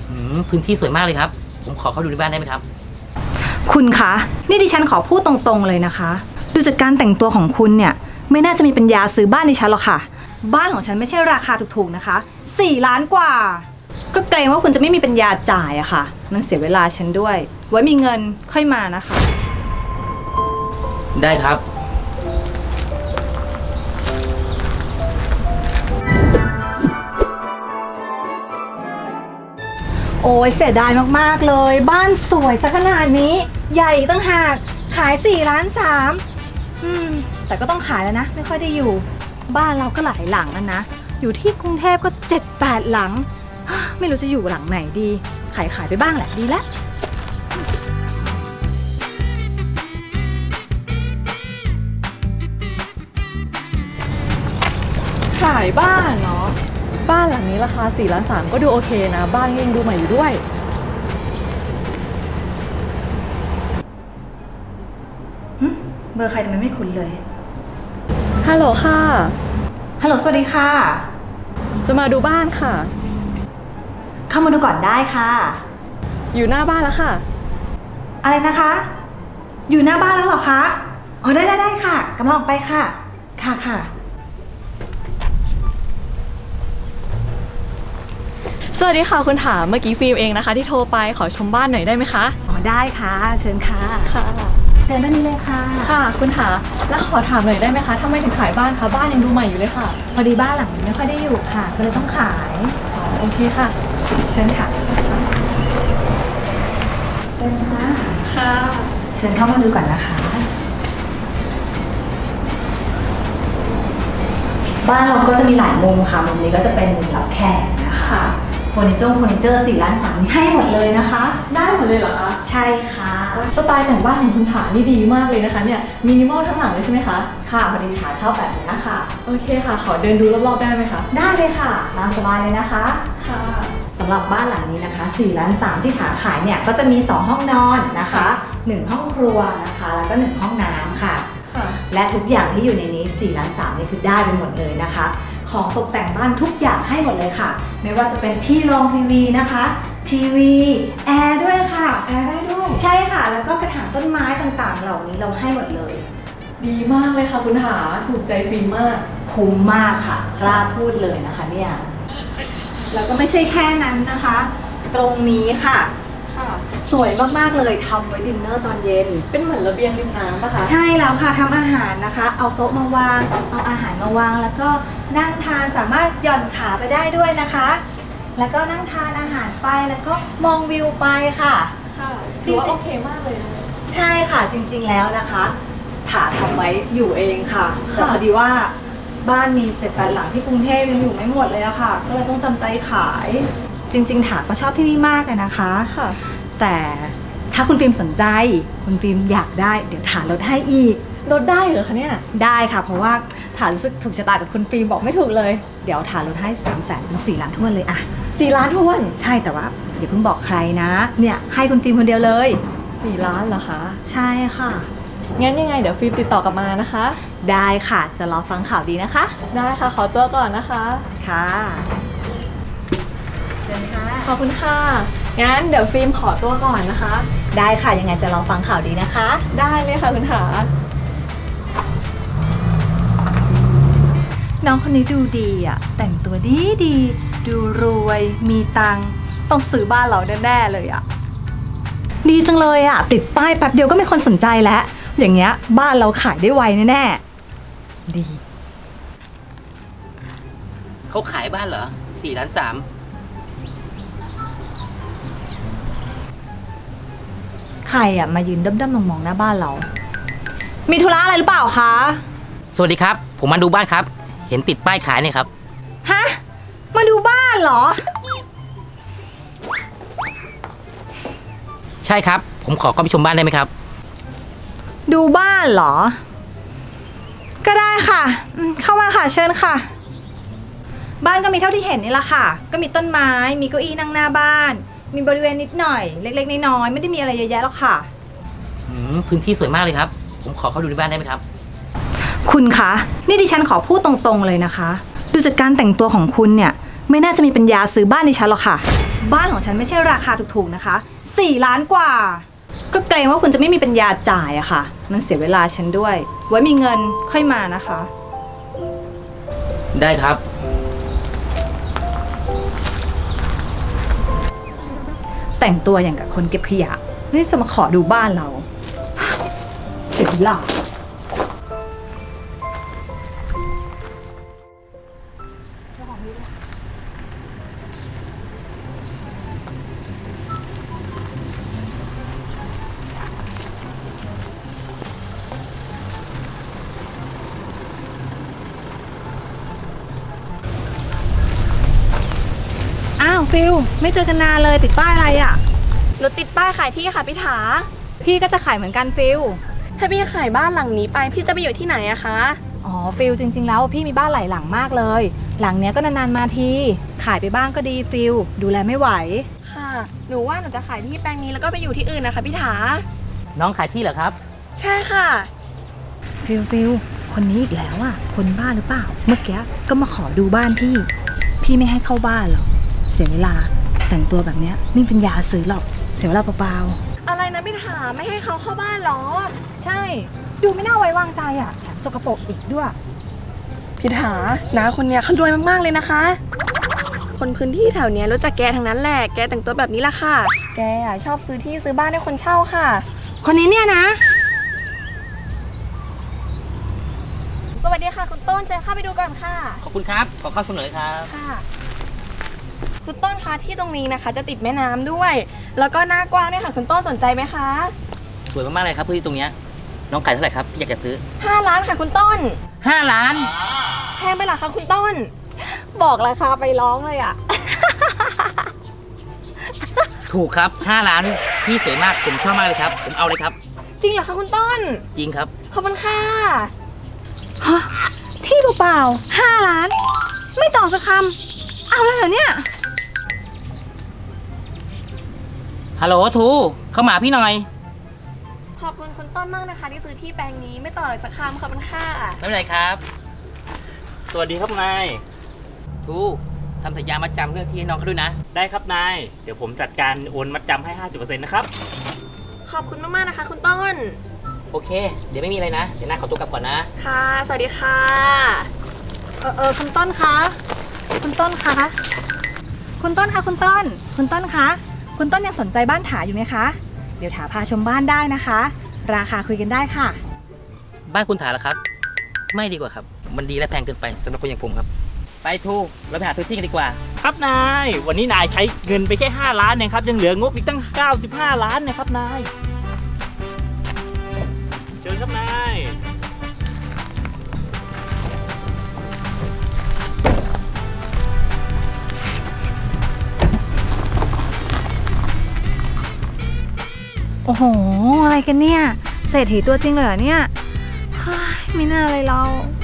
พื้นที่สวยมากเลยครับผมขอเข้าดูในบ้านได้ไหมครับคุณคะนี่ดิฉันขอพูดตรงๆเลยนะคะดูจากการแต่งตัวของคุณเนี่ยไม่น่าจะมีปัญญาซื้อบ้านดิฉันหรอกค่ะบ้านของฉันไม่ใช่ราคาถูกๆนะคะ4 ล้านกว่าก็เกรงว่าคุณจะไม่มีปัญญาจ่ายอะค่ะมันเสียเวลาฉันด้วยไว้มีเงินค่อยมานะคะได้ครับโอ้ยเสียดายมากๆเลยบ้านสวยซะขนาดนี้ใหญ่ตั้งหากขาย4 ล้าน 3แต่ก็ต้องขายแล้วนะไม่ค่อยได้อยู่บ้านเราก็หลายหลังแล้วนะอยู่ที่กรุงเทพก็7-8 หลังไม่รู้จะอยู่หลังไหนดีขายไปบ้างแหละดีแล้วขายบ้านเนาะบ้านหลังนี้ราคา4 ล้าน 3ก็ดูโอเคนะบ้านยังดูใหม่อยู่ด้วยเบอร์ใครทำไมไม่คุ้นเลยฮัลโหลค่ะฮัลโหลสวัสดีค่ะจะมาดูบ้านค่ะเข้ามาดูก่อนได้ค่ะอยู่หน้าบ้านแล้วค่ะอะไรนะคะอยู่หน้าบ้านแล้วเหรอคะอ๋อได้ค่ะกำลังออกไปค่ะค่ะสวัสดีค่ะคุณถามเมื่อกี้ฟิล์มเองนะคะที่โทรไปขอชมบ้านหน่อยได้ไหมคะอ๋อได้ค่ะเชิญค่ะค่ะเชิญด้านนี้เลยค่ะค่ะคุณถามแล้วขอถามหน่อยได้ไหมคะทำไมถึงขายบ้านคะบ้านยังดูใหม่อยู่เลยค่ะพอดีบ้านหลังนี้ไม่ค่อยได้อยู่ค่ะก็เลยต้องขายโอเคค่ะเชิญค่ะเชิญค่ะค่ะเชิญเข้ามาดูก่อนนะคะบ้านเราก็จะมีหลายมุมค่ะมุมนี้ก็จะเป็นมุมรับแขกนะคะเฟอร์นิเจอร์4 ล้าน 3นี่ให้หมดเลยนะคะได้หมดเลยเหรอคะใช่ค่ะสไตล์แต่งบ้านของคุณถานี่ดีมากเลยนะคะเนี่ยมินิมอลทั้งหลังเลยใช่ไหมคะค่ะพอดีถาชอบแบบนี้นะคะโอเคค่ะขอเดินดูรอบๆได้ไหมคะได้เลยค่ะตามสบายเลยนะคะค่ะสำหรับบ้านหลังนี้นะคะ4 ล้าน 3ที่ถาขายเนี่ยก็จะมี2 ห้องนอนนะคะ1 ห้องครัวนะคะแล้วก็1 ห้องน้ำค่ะและทุกอย่างที่อยู่ในนี้4 ล้าน 3นี่คือได้ไปหมดเลยนะคะของตกแต่งบ้านทุกอย่างให้หมดเลยค่ะไม่ว่าจะเป็นที่รองทีวีนะคะทีวีแอร์ด้วยค่ะแอร์ได้ด้วยใช่ค่ะแล้วก็กระถางต้นไม้ต่างๆเหล่านี้เราให้หมดเลยดีมากเลยค่ะคุณหาถูกใจฟิล์มมากคุ้มมากค่ะกล้าพูดเลยนะคะเนี่ยแล้วก็ไม่ใช่แค่นั้นนะคะตรงนี้ค่ะสวยมากๆเลยทำไว้ดินเนอร์ตอนเย็นเป็นเหมือนระเบียงริมน้ำป่ะคะใช่แล้วค่ะทำอาหารนะคะเอาโต๊ะมาวางเอาอาหารมาวางแล้วก็นั่งทานสามารถหย่อนขาไปได้ด้วยนะคะแล้วก็นั่งทานอาหารไปแล้วก็มองวิวไปค่ะจริงๆโอเคมากเลยใช่ค่ะจริงๆแล้วนะคะถาทำไว้อยู่เองค่ะแต่พอดีว่าบ้านมี7-8 หลังที่กรุงเทพยังอยู่ไม่หมดเลยอะค่ะก็เลยต้องจำใจขายจริงๆถาก็ชอบที่นี่มากเลยนะคะแต่ถ้าคุณฟิล์มสนใจคุณฟิล์มอยากได้เดี๋ยวถาลดให้อีกลดได้เหรอคะเนี่ยได้ค่ะเพราะว่าถารู้สึกถูกชะตากับคุณฟิล์มบอกไม่ถูกเลยเดี๋ยวถาลดให้300,000เป็น4 ล้านทวนเลยอะ 4 ล้านทวนใช่แต่ว่าอย่าเพิ่งบอกใครนะเนี่ยให้คุณฟิล์มคนเดียวเลย 4 ล้านเหรอคะใช่ค่ะงั้นยังไงเดี๋ยวฟิล์มติดต่อกลับมานะคะได้ค่ะจะรอฟังข่าวดีนะคะได้ค่ะขอตัวก่อนนะคะค่ะเชิญค่ะขอบคุณค่ะงั้นเดี๋ยวฟิล์มขอตัวก่อนนะคะได้ค่ะยังไงจะรอฟังข่าวดีนะคะได้เลยค่ะคุณหาน้องคนนี้ดูดีอ่ะแต่งตัวดีดูรวยมีตังต้องซื้อบ้านเราแน่ๆเลยอ่ะดีจังเลยอ่ะติดป้ายแป๊บเดียวก็มีคนสนใจแล้วอย่างเงี้ยบ้านเราขายได้ไวแน่ๆดีเขาขายบ้านเหรอ4 ล้าน 3 ใครอ่ะมายืนด้อมๆมองๆหน้าบ้านเรามีธุระอะไรหรือเปล่าคะสวัสดีครับผมมาดูบ้านครับเห็นติดป้ายขายเนี่ยครับฮะมาดูบ้านเหรอใช่ครับผมขอเข้าไปชมบ้านได้ไหมครับดูบ้านเหรอก็ได้ค่ะเข้ามาค่ะเชิญค่ะบ้านก็มีเท่าที่เห็นนี่แหละค่ะก็มีต้นไม้มีเก้าอี้นั่งหน้าบ้านมีบริเวณนิดหน่อยเล็กๆน้อยๆไม่ได้มีอะไรเยอะแยะหรอกค่ะพื้นที่สวยมากเลยครับผมขอเข้าดูในบ้านได้ไหมครับคุณคะนี่ดิฉันขอพูดตรงๆเลยนะคะดูจากการแต่งตัวของคุณเนี่ยไม่น่าจะมีปัญญาซื้อบ้านดิฉันหรอกค่ะบ้านของฉันไม่ใช่ราคาถูกๆนะคะ4 ล้านกว่าก็เกรงว่าคุณจะไม่มีปัญญาจ่ายอะค่ะมันเสียเวลาฉันด้วยไว้มีเงินค่อยมานะคะได้ครับแต่งตัวอย่างกับคนเก็บขยะนี่จะมาขอดูบ้านเราเสียเวลาอ้าวฟิลไม่เจอกันนานเลยติดป้ายอะไรอ่ะหนูติดป้ายขายที่ค่ะพี่ถาพี่ก็จะขายเหมือนกันฟิลถ้าพี่ขายบ้านหลังนี้ไปพี่จะไปอยู่ที่ไหนอะคะอ๋อฟิลจริงๆแล้วพี่มีบ้านหลายหลังมากเลยหลังเนี้ยก็นานๆมาทีขายไปบ้างก็ดีฟิลดูแลไม่ไหวค่ะ หนูว่าหนูจะขายที่แปลงนี้แล้วก็ไปอยู่ที่อื่นนะคะพี่ถาน้องขายที่เหรอครับใช่ค่ะฟิลคนนี้อีกแล้วอ่ะคนบ้าหรือเปล่าเมื่อกี้ก็มาขอดูบ้านพี่ไม่ให้เข้าบ้านหรอกเสียเวลาแต่งตัวแบบเนี้ยไม่มีปัญญาซื้อหรอกเสียเวลาเปล่าอะไรนะพี่ถาไม่ให้เขาเข้าบ้านหรอๆใช่ดูไม่น่าไว้วางใจอ่ะแถมสกปรกอีกด้วยพี่ถาน้าคนเนี้ยเขารวยมากๆเลยนะคะ คนพื้นที่แถวเนี้ยรู้จักแกทั้งนั้นแหละแกแต่งตัวแบบนี้ละค่ะ แกอะชอบซื้อที่ซื้อบ้านให้คนเช่าค่ะคนนี้เนี่ยนะสวัสดีค่ะคุณต้นเชิญเข้าไปดูก่อนค่ะขอบคุณครับ ขอเข้าชมหน่อยครับค่ะ คุณต้นคะที่ตรงนี้นะคะ จะติดแม่น้ำด้วย แล้วก็หน้ากว้างเนี่ยค่ะคุณต้นสนใจไหมคะสวยมากๆเลยครับพื้นที่ตรงเนี้ยน้องขายเท่าไหร่ครับพี่อยากจะซื้อ 5 ล้านค่ะคุณต้น 5 ล้านแพงไปเหรอคะคุณต้น บอกราคาไปร้องเลยอะถูกครับ 5 ล้านที่สวยมากผมชอบมากเลยครับผมเอาเลยครับจริงเหรอคะคุณต้นจริงครับขอบคุณค่ะฮะที่เปล่าๆ5 ล้าน ไม่ต่อสักคำเอาเลยเหรอเนี่ยฮัลโหลทูเข้ามาพี่หน่อยขอบคุณคุณต้นมากนะคะที่ซื้อที่แปลงนี้ไม่ต่อเลยสักคำขอบคุณค่ะไม่เป็นไรครับสวัสดีครับนายทูทำสัญญามาจำเรื่องที่ให้น้องเขาด้วยนะได้ครับนาย เดี๋ยวผมจัดการโอนมัดจำให้ 50% นะครับขอบคุณมากๆนะคะคุณต้นโอเค เดี๋ยวไม่มีอะไรนะ เดี๋ยวน้าขอตัวกลับก่อนนะค่ะ สวัสดีค่ะคุณต้นคะคุณต้นคะคุณต้นคะคุณต้นคุณต้นคะคุณต้นยังสนใจบ้านถาอยู่ไหมคะเดี๋ยวถาพาชมบ้านได้นะคะ ราคาคุยกันได้ค่ะบ้านคุณถาแล้วครับ ไม่ดีกว่าครับ มันดีและแพงเกินไปสำหรับคนอย่างผมครับ ไปทูเราไปหาซื้อที่กันดีกว่าครับนาย วันนี้นายใช้เงินไปแค่ 5 ล้านเองครับ ยังเหลืองบอีกตั้ง 95 ล้านนะครับนาย เชิญครับนายโอ้โหอะไรกันเนี่ยเศรษฐีตัวจริงเลยเหรอเนี่ยเฮ้ยไม่น่าเลยเรา